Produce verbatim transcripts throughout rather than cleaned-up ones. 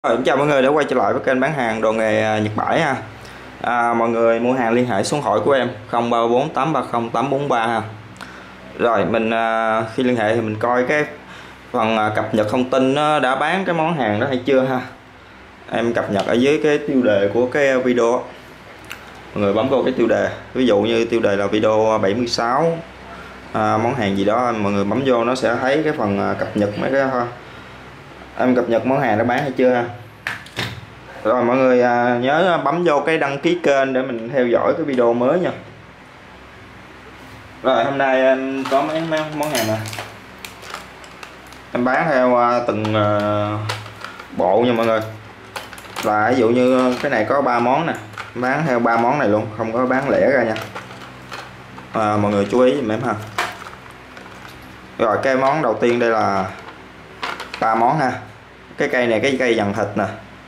Rồi, chào mọi người đã quay trở lại với kênh bán hàng đồ nghề Nhật Bãi ha. À, mọi người mua hàng liên hệ số điện thoại của em không ba bốn tám ba không tám bốn ba ha. Rồi mình à, khi liên hệ thì mình coi cái phần à, cập nhật thông tin nó đã bán cái món hàng đó hay chưa ha. Em cập nhật ở dưới cái tiêu đề của cái video. Mọi người bấm vào cái tiêu đề, ví dụ như tiêu đề là video bảy mươi sáu à, món hàng gì đó, mọi người bấm vô nó sẽ thấy cái phần à, cập nhật mấy cái ha. Em cập nhật món hàng đã bán hay chưa ha. Rồi mọi người à, nhớ bấm vô cái đăng ký kênh để mình theo dõi cái video mới nha. Rồi hôm nay em có mấy, mấy món hàng nè, em bán theo à, từng à, bộ nha mọi người. Là ví dụ như cái này có ba món nè, bán theo ba món này luôn, không có bán lẻ ra nha. À, mọi người chú ý giùm em ha. Rồi cái món đầu tiên đây là ba món ha. Cái cây này cái cây dằn thịt nè,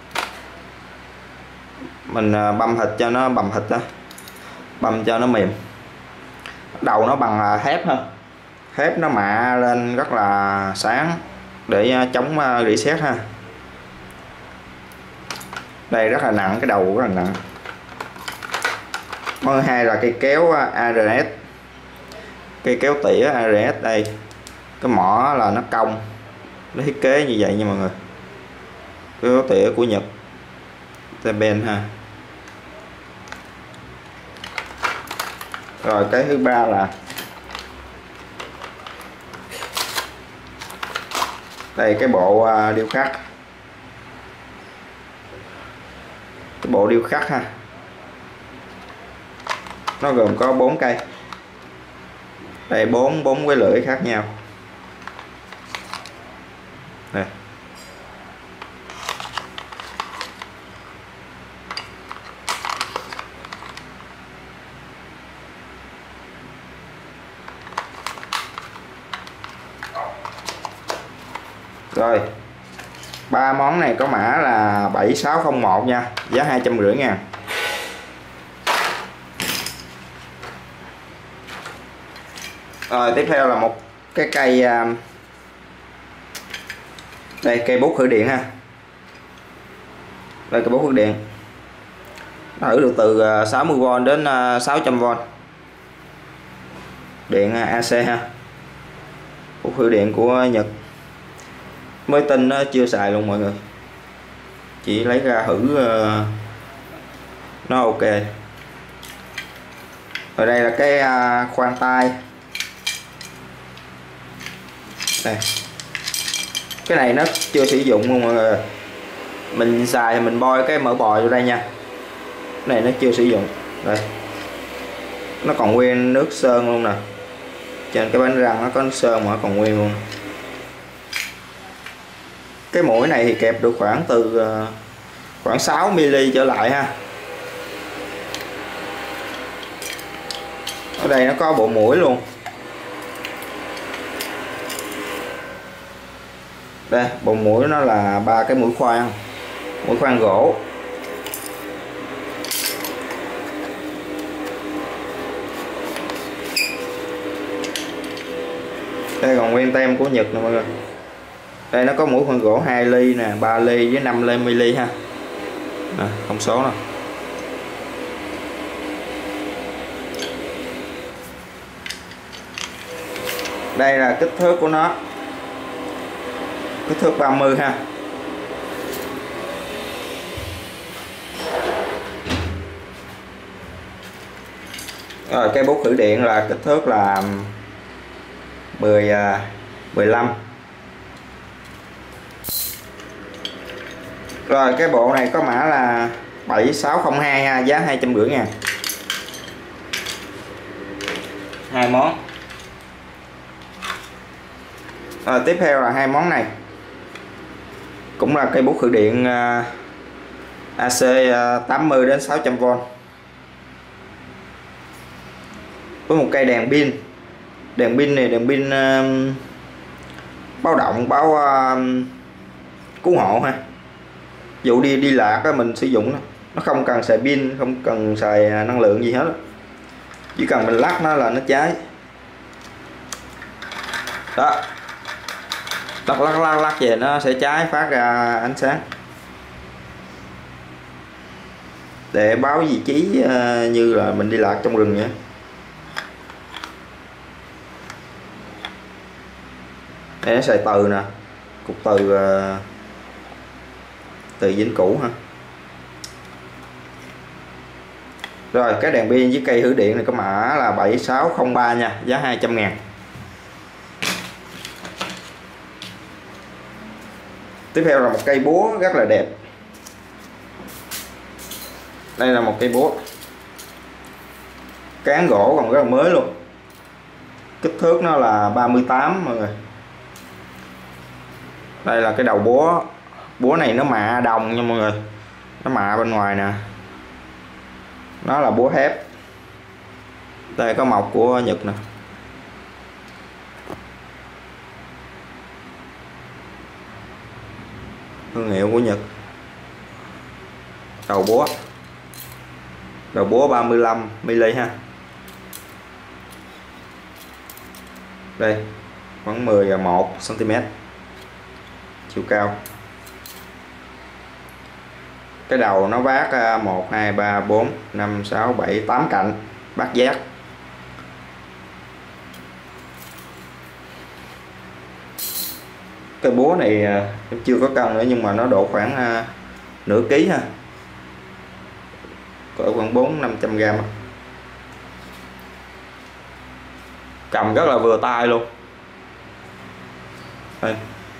mình băm thịt cho nó bầm thịt đó, băm cho nó mềm. Đầu nó bằng thép ha, thép nó mạ lên rất là sáng để chống rỉ sét ha. Đây rất là nặng, cái đầu rất là nặng. Món thứ hai là cây kéo a rờ ét, cây kéo tỉa a rờ ét. Đây cái mỏ là nó cong, nó thiết kế như vậy nha mọi người. Kéo tỉa của Nhật, Japan ha. Rồi cái thứ ba là đây cái bộ điêu khắc, cái bộ điêu khắc ha. Nó gồm có bốn cây, đây bốn bốn cái lưỡi khác nhau đây. Rồi ba món này có mã là bảy sáu không một nha, giá hai trăm rưỡi ngàn. Rồi tiếp theo là một cái cây, đây cây bút khử điện ha. Đây cây bút khử điện, nó thử được từ sáu mươi vôn đến sáu trăm vôn, điện a xê ha. Bút khử điện của Nhật, mới tin nó chưa xài luôn mọi người, chỉ lấy ra thử uh, nó ok. Ở đây là cái uh, khoan tay đây. Cái này nó chưa sử dụng luôn mọi người, mình xài thì mình bôi cái mỡ bò vô đây nha. Cái này nó chưa sử dụng đây, nó còn nguyên nước sơn luôn nè, trên cái bánh răng nó có nước sơn mà nó còn nguyên luôn. Cái mũi này thì kẹp được khoảng từ khoảng sáu mi-li trở lại ha. Ở đây nó có bộ mũi luôn. Đây bộ mũi nó là ba cái mũi khoan, mũi khoan gỗ. Đây còn nguyên tem của Nhật nè mọi người. Đây nó có mũi khoan gỗ hai ly nè, ba ly với năm mi-li ha. À, thông số nè. Đây là kích thước của nó, kích thước ba mươi ha. Rồi cái bút khử điện là kích thước là mười, mười lăm. Rồi cái bộ này có mã là bảy sáu không hai ha, giá hai trăm rưỡi ngàn. Hai món. Rồi tiếp theo là hai món này, cũng là cây bút khử điện a xê tám mươi đến sáu trăm vôn, với một cây đèn pin. Đèn pin này đèn pin uh, báo động, báo uh, cứu hộ ha. Dụ đi đi lạc á, mình sử dụng nó, nó không cần xài pin, không cần xài năng lượng gì hết, chỉ cần mình lắc nó là nó cháy đó. lắc lắc lắc lắc về nó sẽ cháy, phát ra ánh sáng. để báo vị trí uh, như là mình đi lạc trong rừng vậy. Đây nó xài từ nè, cục từ uh, từ vĩnh cửu ha. Rồi cái đèn pin với cây hữu điện này có mã là bảy sáu không ba nha, giá hai trăm ngàn. Tiếp theo là một cây búa rất là đẹp. Đây là một cây búa cán gỗ còn rất là mới luôn, kích thước nó là ba mươi tám mọi người. Đây là cái đầu búa. Búa này nó mạ đồng nha mọi người, nó mạ bên ngoài nè, nó là búa thép. Đây có mộc của Nhật nè. Thương hiệu của Nhật. Đầu búa đầu búa ba mươi lăm mi-li ha. Đây khoảng mười một xăng-ti-mét chiều cao. Cái đầu nó vác một hai ba bốn năm sáu bảy tám cạnh bát giác. Cái búa này em chưa có cân nữa nhưng mà nó độ khoảng uh, nửa ký ha, cỡ khoảng bốn năm trăm gram. Cầm rất là vừa tay luôn. Đây.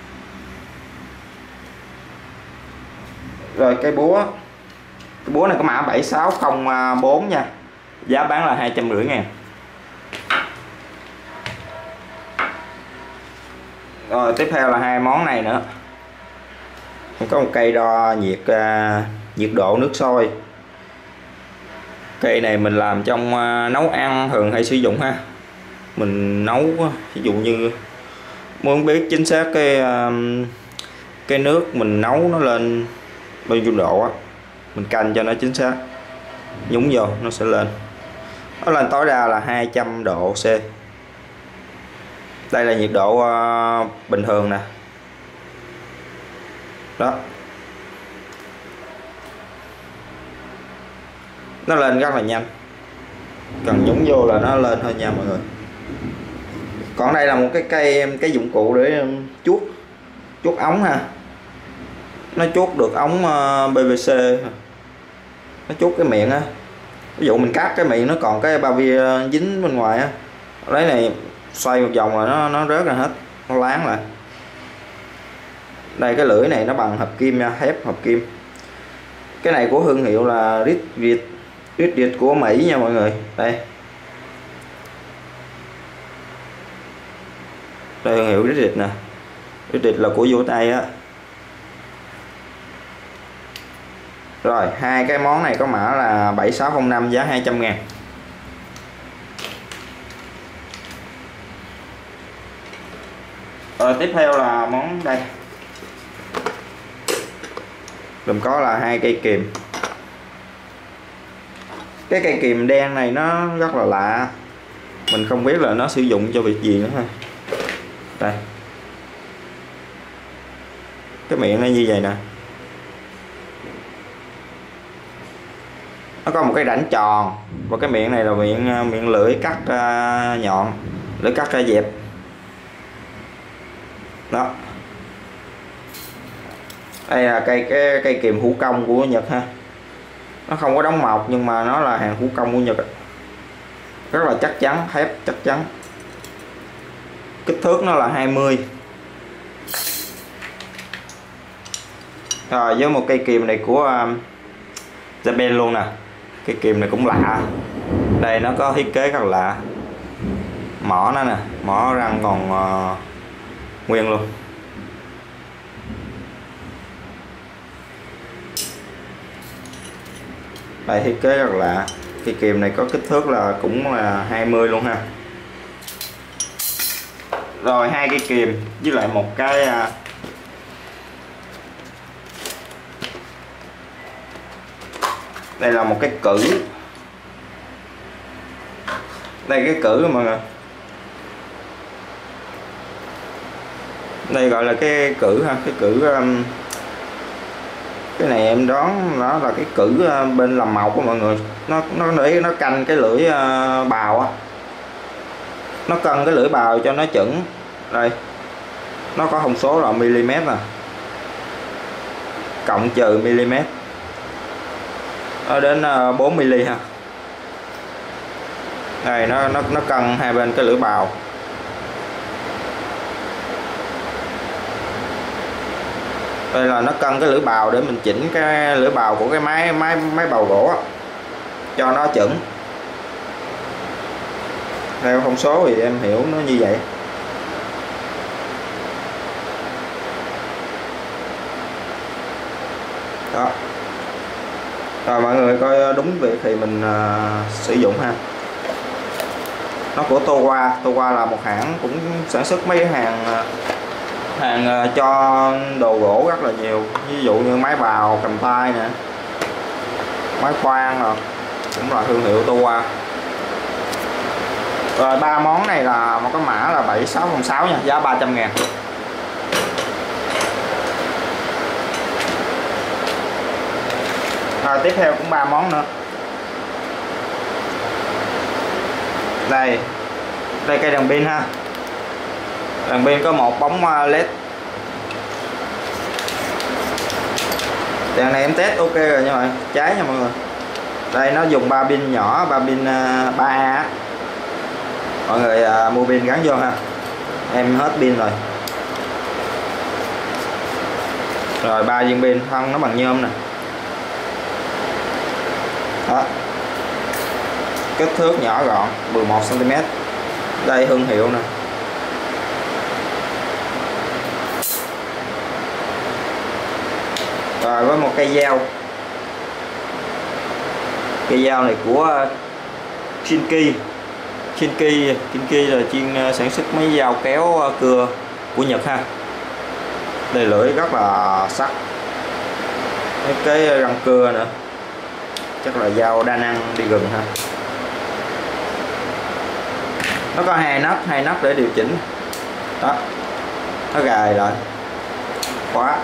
Rồi cái búa cái búa này có mã bảy sáu không bốn nha, giá bán là hai trăm rưỡi ngàn. Rồi tiếp theo là hai món này nữa. Có một cây đo nhiệt uh, nhiệt độ nước sôi. Cây này mình làm trong uh, nấu ăn thường hay sử dụng ha. Mình nấu ví dụ như muốn biết chính xác cái uh, cái nước mình nấu nó lên bao nhiêu độ á, mình canh cho nó chính xác, nhúng vô nó sẽ lên. Nó lên tối đa là hai trăm độ C. Đây là nhiệt độ uh, bình thường nè. Đó. Nó lên rất là nhanh. Cần nhúng vô là nó lên thôi nha mọi người. Còn đây là một cái cây cái dụng cụ để chuốt chuốt ống ha. Nó chuốt được ống uh, pê vê xê. Nó chuốt cái miệng á. Ví dụ mình cắt cái miệng nó còn cái bao bia dính bên ngoài á. Lấy này xoay một vòng là nó nó rớt ra hết, nó láng lại. Đây cái lưỡi này nó bằng hợp kim nha, thép hợp kim. Cái này của thương hiệu là Ridgid, Ridgid của Mỹ nha mọi người. Đây. Đây thương hiệu Ridgid nè. Ridgid là của vỗ tay á. Rồi hai cái món này có mã là bảy sáu không năm, giá hai trăm ngàn. Rồi tiếp theo là món đây. Gồm có là hai cây kìm. Cái cây kìm đen này nó rất là lạ, mình không biết là nó sử dụng cho việc gì nữa ha. Đây. Cái miệng nó như vậy nè. Nó có một cái rãnh tròn và cái miệng này là miệng miệng lưỡi cắt uh, nhọn, lưỡi cắt ra dẹp. Đó. Đây là cây cái cây kìm thủ công của Nhật ha. Nó không có đóng mộc nhưng mà nó là hàng thủ công của Nhật. Rất là chắc chắn, thép chắc chắn. Kích thước nó là hai mươi. Rồi với một cây kìm này của um, Japan luôn nè. Cây kìm này cũng lạ. Đây nó có thiết kế rất là lạ. Mỏ nó nè, mỏ răng còn uh, nguyên luôn. Đây thiết kế rất là lạ. Cây kìm này có kích thước là cũng là hai mươi luôn ha. Rồi hai cây kìm với lại một cái uh, đây là một cái cử. Đây cái cử mọi người. Đây gọi là cái cử ha, cái cử um, Cái này em đoán nó là cái cử bên làm mộc của mọi người, nó nó để nó canh cái lưỡi bào á, nó cân cái lưỡi bào cho nó chuẩn. Đây nó có thông số là mm nè, cộng trừ mm, nó đến bốn mi-li ha. Đây nó nó nó cân hai bên cái lưỡi bào. Đây là nó cân cái lưỡi bào để mình chỉnh cái lưỡi bào của cái máy máy máy bào gỗ á, cho nó chuẩn. Theo thông số thì em hiểu nó như vậy. Đó. Rồi mọi người coi đúng việc thì mình uh, sử dụng ha. Nó của Towa, Towa là một hãng cũng sản xuất mấy hàng hàng uh, cho đồ gỗ rất là nhiều, ví dụ như máy bào cầm tay nè, máy khoan rồi, cũng là thương hiệu Towa. Rồi ba món này là một cái mã là bảy sáu không sáu nha, giá ba trăm ngàn. Rồi tiếp theo cũng ba món nữa. Đây, đây cây đèn pin ha. Đèn pin có một bóng led. Đèn này em test ok rồi nha mọi người, cháy nha mọi người. Đây nó dùng ba pin nhỏ, ba pin ba A. Mọi người à, mua pin gắn vô ha. Em hết pin rồi. Rồi ba viên pin, thân nó bằng nhôm nè. Đó. Kích thước nhỏ gọn, mười một xăng ti mét. Đây thương hiệu nè. Rồi với một cây dao. Cây dao này của Shinki. Shinki, Shinki là chuyên sản xuất mấy dao kéo cưa của Nhật ha. Đây lưỡi rất là sắc. Mấy cái răng cưa nữa. Chắc là dao đa năng đi rừng ha. Nó có hai nắp, hai nắp để điều chỉnh. Đó. Nó gài lại. Khóa.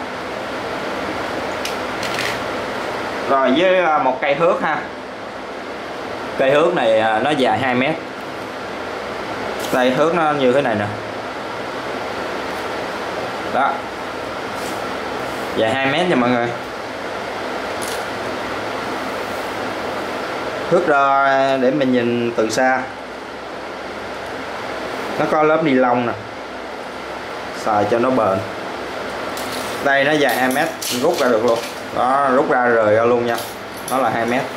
Rồi với một cây thước ha. Cây thước này nó dài hai mét. Đây thước nó như thế này nè. Đó. Dài hai mét nha mọi người. Thước ra để mình nhìn từ xa. Nó có lớp ni lông nè, xài cho nó bền. Đây nó dài hai mét, rút ra được luôn. Đó, rút ra rời ra luôn nha. Nó là hai mét.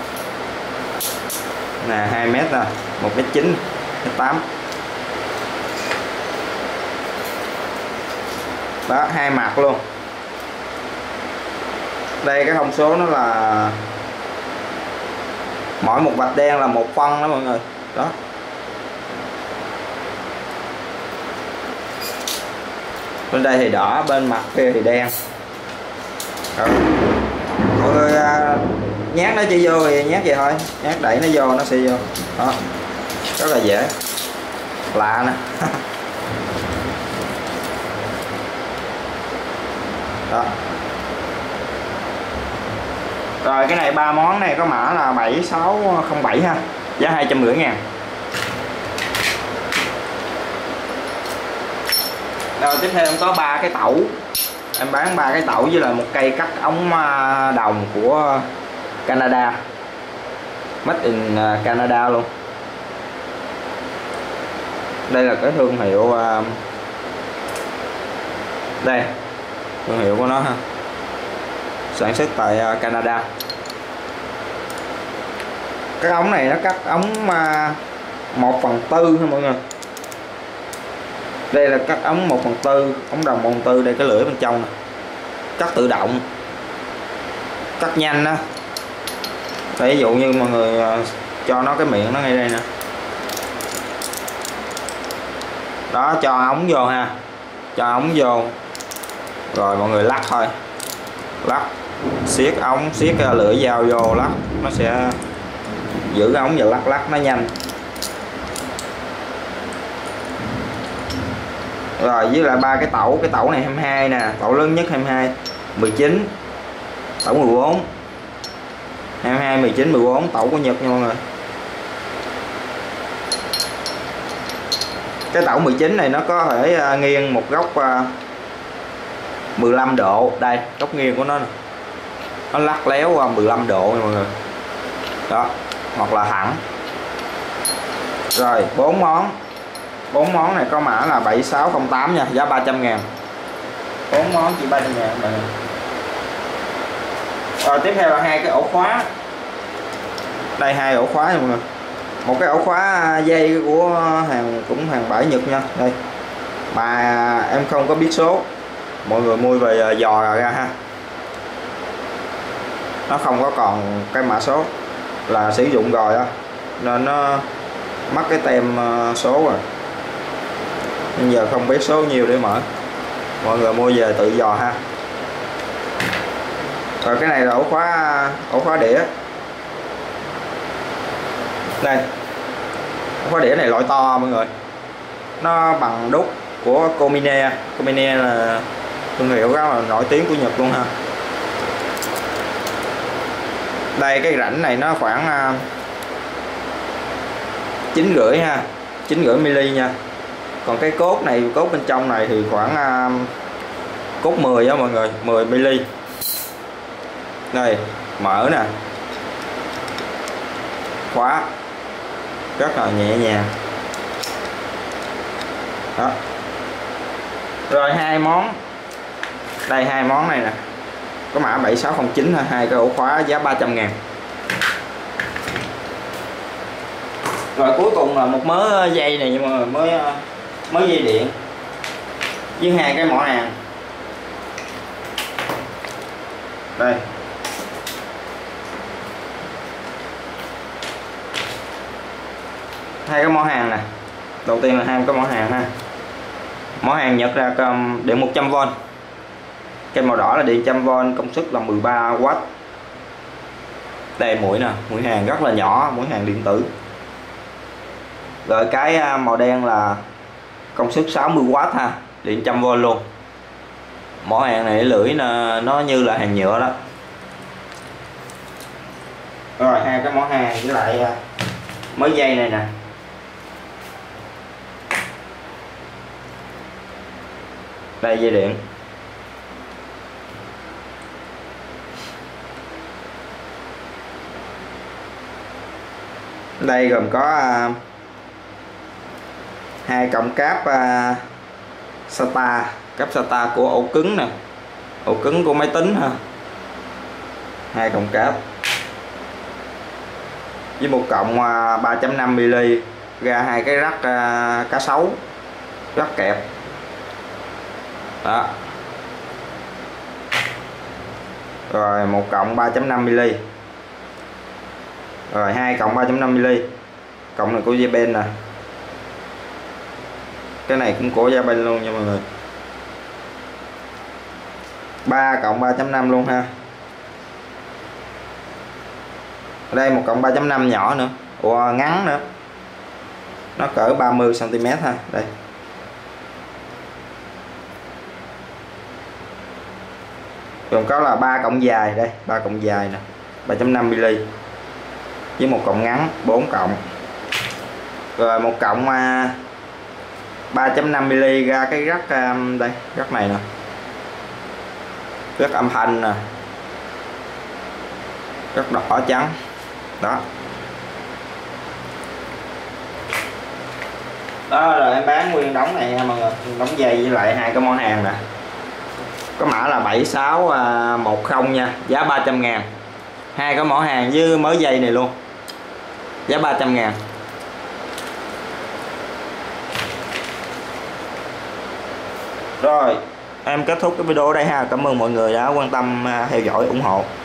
Nè hai mét nè, một mét chín, một mét tám. Đó, hai mặt luôn. Đây cái thông số nó là mỗi một vạch đen là một phân đó mọi người. Đó. Bên đây thì đỏ, bên mặt kia thì đen. Đó. Mọi người à, nhát nó chỉ vô thì nhát vậy thôi, nhát đẩy nó vô nó sẽ vô. Đó. Rất là dễ. Lạ nè. Đó. Rồi cái này ba món này có mã là bảy sáu không bảy ha, giá hai trăm rưỡi ngàn. Rồi tiếp theo em có ba cái tẩu, em bán ba cái tẩu với lại một cây cắt ống đồng của Canada, made in Canada luôn. Đây là cái thương hiệu, đây thương hiệu của nó ha, sản xuất tại Canada. Cái ống này nó cắt ống một phần tư thôi mọi người. Đây là cắt ống một phần tư, ống đồng một phần tư. Đây cái lưỡi bên trong này. Cắt tự động, cắt nhanh đó. Ví dụ như mọi người cho nó cái miệng nó ngay đây nè. Đó, cho ống vô ha, cho ống vô rồi mọi người lắc thôi, lắc siết ống, siết lưỡi dao vô lắc, nó sẽ giữ ống và lắc lắc nó nhanh. Rồi với lại ba cái tẩu, cái tẩu này hai mươi hai nè, tẩu lớn nhất hai mươi hai, mười chín, tẩu mười bốn, hai mươi hai, mười chín, mười bốn, tẩu của Nhật nha mọi người. Cái tẩu mười chín này nó có thể nghiêng một góc mười lăm độ, đây góc nghiêng của nó nè, nó lắc léo qua mười lăm độ nha mọi người đó, hoặc là thẳng. Rồi bốn món, bốn món này có mã là bảy sáu không tám nha, giá ba trăm ngàn, bốn món chỉ ba trăm ngàn mọi người. Rồi tiếp theo là hai cái ổ khóa, đây hai ổ khóa nha mọi người. Một cái ổ khóa dây của hàng cũng hàng bãi Nhật nha, đây mà em không có biết số, mọi người mua về dò ra ha, nó không có còn cái mã số, là sử dụng rồi đó nên nó mất cái tem số rồi, nhưng giờ không biết số nhiều để mở, mọi người mua về tự dò ha. Rồi cái này là ổ khóa, ổ khóa đĩa, đây ổ khóa đĩa này loại to mọi người, nó bằng đúc của Komine. Komine là thương hiệu rất là nổi tiếng của Nhật luôn ha. Đây cái rãnh này nó khoảng chín rưỡi ha, chín rưỡi mili nha. Còn cái cốt này, cốt bên trong này thì khoảng cốt mười á mọi người, mười mili. Đây mở nè, khóa rất là nhẹ nhàng đó. Rồi hai món, đây hai món này nè, có mã bảy sáu không chín ha, hai cái ổ khóa giá ba trăm ngàn. Rồi cuối cùng là một mớ dây này, nhưng mà mới mới dây điện với hai cái mỏ hàng. Đây hai cái mỏ hàng nè, đầu tiên là hai cái mỏ hàng ha. Mỏ hàng Nhật ra điện một trăm vôn, cái màu đỏ là điện một trăm vôn, công suất là mười ba oát. Đây mũi nè, mũi hàng rất là nhỏ, mũi hàng điện tử. Rồi cái màu đen là công suất sáu mươi oát ha, điện một trăm vôn luôn. Mỏ hàng này lưỡi nó, nó như là hàng nhựa đó. Rồi hai cái mỏ hàng với lại mới dây này nè. Đây dây điện. Đây gồm có uh, hai cọng cáp uh, SATA, cáp SATA của ổ cứng nè, ổ cứng của máy tính ha, hai cọng cáp với một cọng uh, ba chấm năm mi-li ra hai cái rắc uh, cá sấu, rắc kẹp đó. Rồi một cọng ba chấm năm mi-li, rồi hai cọng ba chấm năm mi-li, cọng này của Japan nè, cái này cũng của Japan luôn nha mọi người, ba cộng ba chấm năm luôn ha. Ở đây một cộng ba chấm năm nhỏ nữa, ủa ngắn nữa, nó cỡ ba mươi xăng ti mét ha. Đây còn có là ba cộng dài, đây ba cộng dài nè, ba chấm năm mi-li với một cộng ngắn, bốn cộng, rồi một cộng ba chấm năm mi-li ra cái rắc, đây rắc này nè, rắc âm thanh nè, rắc đỏ trắng đó. Đó rồi em bán nguyên đống này nha mọi người, đống dây với lại hai cái món hàng nè, có mã là bảy sáu một không nha, giá ba trăm ngàn, hai cái mỏ hàng với mớ dây này luôn, giá ba trăm ngàn. Rồi em kết thúc cái video ở đây ha, cảm ơn mọi người đã quan tâm theo dõi ủng hộ.